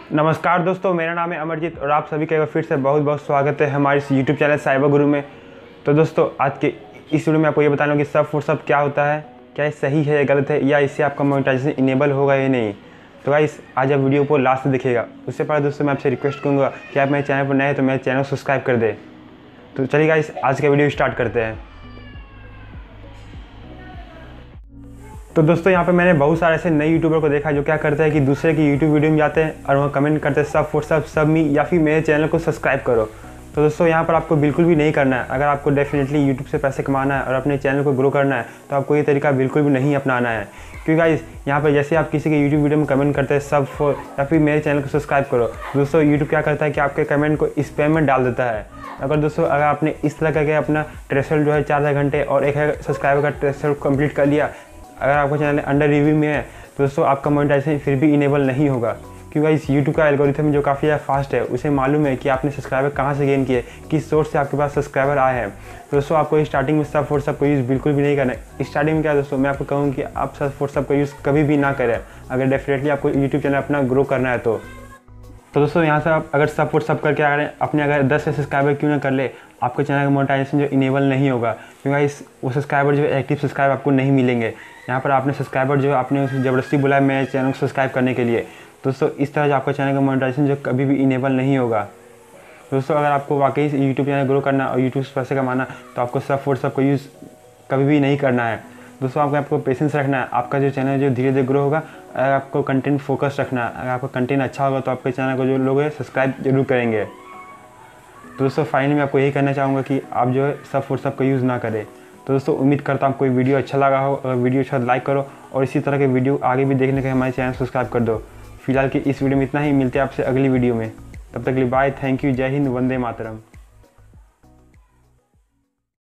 नमस्कार दोस्तों, मेरा नाम है अमरजीत और आप सभी का फिर से बहुत बहुत स्वागत है हमारे इस यूट्यूब चैनल साइबर गुरु में। तो दोस्तों, आज के इस वीडियो में आपको ये बताना होगा कि सब फॉर सब क्या होता है, क्या ये सही है या गलत है, या इससे आपका मोनेटाइजेशन इनेबल होगा या नहीं। तो गाइस, आज आप वीडियो को लास्ट देखिएगा। उससे पहले दोस्तों, मैं आपसे रिक्वेस्ट करूँगा कि आप मेरे चैनल पर नए हैं तो मेरे चैनल को सब्सक्राइब कर दें। तो चलिए गाइस, आज का वीडियो स्टार्ट करते हैं। तो दोस्तों, यहाँ पे मैंने बहुत सारे ऐसे नए यूट्यूबर को देखा है जो क्या करते हैं कि दूसरे की यूट्यूब वीडियो में जाते हैं और वहाँ कमेंट करते हैं सब फॉर सब मी या फिर मेरे चैनल को सब्सक्राइब करो। तो दोस्तों, यहाँ पर आपको बिल्कुल भी नहीं करना है। अगर आपको डेफिनेटली यूट्यूब से पैसे कमाना है और अपने चैनल को ग्रो करना है तो आपको ये तरीका बिल्कुल भी नहीं अपनाना है। क्योंकि गाइस, यहाँ पर जैसे आप किसी के यूट्यूब वीडियो में कमेंट करते हैं सब फॉर या फिर मेरे चैनल को सब्सक्राइब करो, दोस्तों यूट्यूब क्या करता है कि आपके कमेंट को स्पैम में डाल देता है। अगर आपने इस तरह करके अपना थ्रेशोल्ड जो है 4 घंटे और 1 सब्सक्राइबर का थ्रेशोल्ड कंप्लीट कर लिया, अगर आपका चैनल अंडर रिव्यू में है तो दोस्तों आपका मोनेटाइजेशन फिर भी इनेबल नहीं होगा। क्योंकि इस यूट्यूब का एल्गोरिथम जो काफ़ी ज़्यादा फास्ट है, उसे मालूम है कि आपने सब्सक्राइबर कहाँ से गेन किए, किस सोर्स से आपके पास सब्सक्राइबर आए हैं। तो दोस्तों, आपको स्टार्टिंग में सब फॉर सब को यूज़ बिल्कुल भी नहीं करना है। स्टार्टिंग में क्या दोस्तों, मैं आपको कहूँ कि आप सब फॉर सब को यूज़ कभी भी ना करें अगर डेफिनेटली आपको यूट्यूब चैनल अपना ग्रो करना है तो दोस्तों, यहाँ से आप अगर सब फॉर सब करके आ रहे हैं, अपने अगर 10 से सब्सक्राइबर क्यों ना कर ले, आपके चैनल का मोनेटाइजेशन जो इनेबल नहीं होगा। क्योंकि वो सब्सक्राइबर जो एक्टिव सब्सक्राइबर आपको नहीं मिलेंगे। यहाँ पर आपने सब्सक्राइबर जो आपने उसे ज़बरदस्ती बुलाया मेरे चैनल को सब्सक्राइब करने के लिए। दोस्तों, इस तरह जो आपका चैनल का मोनेटाइजेशन जो कभी भी इनेबल नहीं होगा। दोस्तों, अगर आपको वाकई यूट्यूब चैनल ग्रो करना और यूट्यूब से पैसे कमाना तो आपको सब फॉर सब को यूज़ कभी भी नहीं करना है। दोस्तों, आपको पेशेंस रखना है। आपका जो चैनल जो धीरे धीरे ग्रो होगा, अगर आपको कंटेंट फोकस रखना है, अगर आपका कंटेंट अच्छा होगा तो आपके चैनल को जो लोग हैं सब्सक्राइब जरूर करेंगे। तो दोस्तों, फाइनली मैं आपको यही कहना चाहूँगा कि आप जो है सब फॉर सब का यूज़ ना करें। तो दोस्तों, उम्मीद करता हूँ कोई वीडियो अच्छा लगा हो। अगर वीडियो अच्छा लाइक करो और इसी तरह के वीडियो आगे भी देखने के हमारे चैनल सब्सक्राइब कर दो। फिलहाल की इस वीडियो में इतना ही, मिलते हैं आपसे अगली वीडियो में। तब तक के लिए बाय, थैंक यू, जय हिंद, वंदे मातरम।